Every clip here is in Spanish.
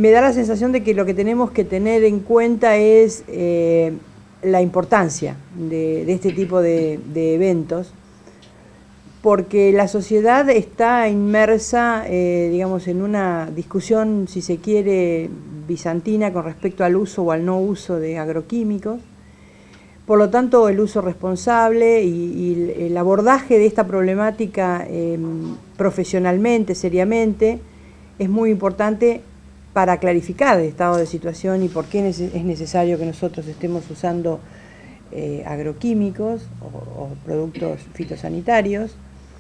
Me da la sensación de que lo que tenemos que tener en cuenta es la importancia de este tipo de eventos, porque la sociedad está inmersa, digamos, en una discusión, si se quiere, bizantina con respecto al uso o al no uso de agroquímicos. Por lo tanto, el uso responsable y el abordaje de esta problemática profesionalmente, seriamente, es muy importante para clarificar el estado de situación y por qué es necesario que nosotros estemos usando agroquímicos o productos fitosanitarios,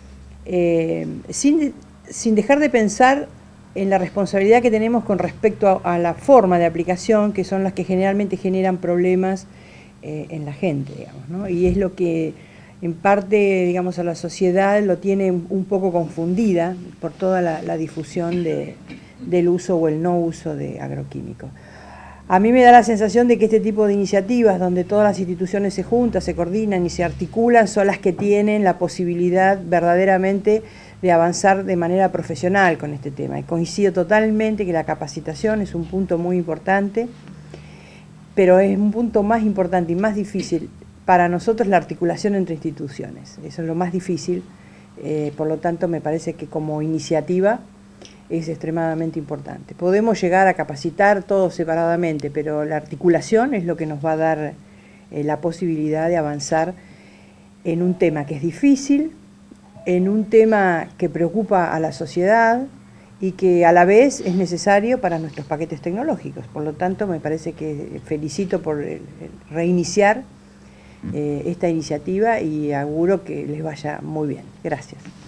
sin dejar de pensar en la responsabilidad que tenemos con respecto a la forma de aplicación, que son las que generalmente generan problemas en la gente, digamos, ¿no? Y es lo que en parte, digamos, a la sociedad lo tiene un poco confundida por toda la difusión del uso o el no uso de agroquímicos. A mí me da la sensación de que este tipo de iniciativas, donde todas las instituciones se juntan, se coordinan y se articulan, son las que tienen la posibilidad verdaderamente de avanzar de manera profesional con este tema. Y coincido totalmente que la capacitación es un punto muy importante, pero es un punto más importante y más difícil para nosotros la articulación entre instituciones. Eso es lo más difícil, por lo tanto me parece que como iniciativa es extremadamente importante. Podemos llegar a capacitar todos separadamente, pero la articulación es lo que nos va a dar la posibilidad de avanzar en un tema que es difícil, en un tema que preocupa a la sociedad y que a la vez es necesario para nuestros paquetes tecnológicos. Por lo tanto, me parece que felicito por reiniciar esta iniciativa y auguro que les vaya muy bien. Gracias.